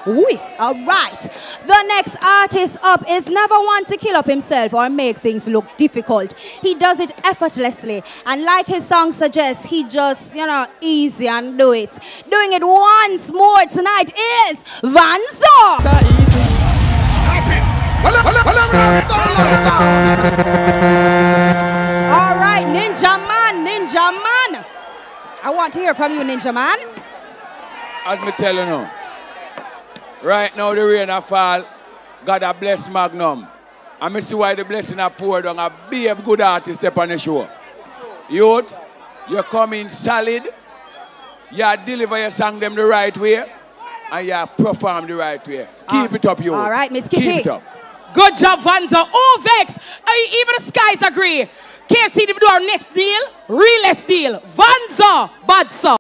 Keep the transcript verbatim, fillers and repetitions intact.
Oui, all right. The next artist up is never one to kill up himself or make things look difficult. He does it effortlessly. And like his song suggests, he just, you know, easy and do it. Doing it once more tonight is Vanzo. Stop it. All right, Ninja Man, Ninja Man. I want to hear from you, Ninja Man. As me tell you now, right now the rain a fall, God a bless Magnum. And me see why the blessing a pour down a be a good artist step on the show. Youth, you come in solid, you deliver your song them the right way, and you perform the right way. Keep uh, it up, you. All right, Miss Kitty. Keep it up. Good job, Vanzo. Oh, Vex. Even the skies agree. Can't see them do our next deal. Realest deal. Vanzo. Bad song.